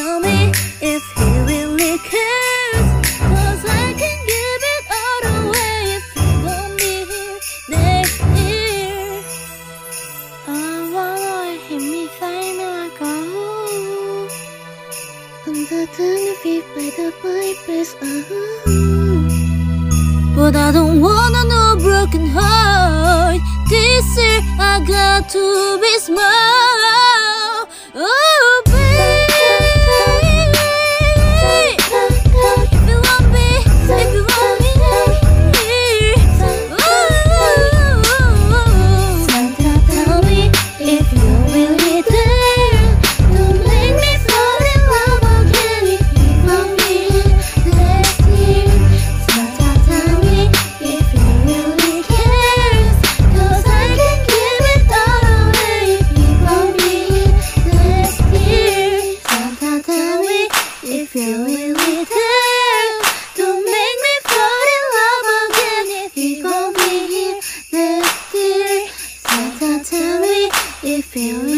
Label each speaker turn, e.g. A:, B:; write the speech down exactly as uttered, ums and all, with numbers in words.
A: tell me if he really cares, 'cause I can give it all away if he won't be here next year. 아와와 힘이 쌓이면 아까워 흔들리는 빛 by the pipes. But I don't wanna know broken heart. This year I got to be smart. Oh baby, if you want me, if you want me here. Ooh, Santa, tell me if you're really there. Don't make me fall in love again if you want me next year. Santa, tell me if you really care, 'cause I can give it all away if you want me next year. Santa, tell me if you really care. Don't make me fall in love again if you want me next year. Santa, tell me if you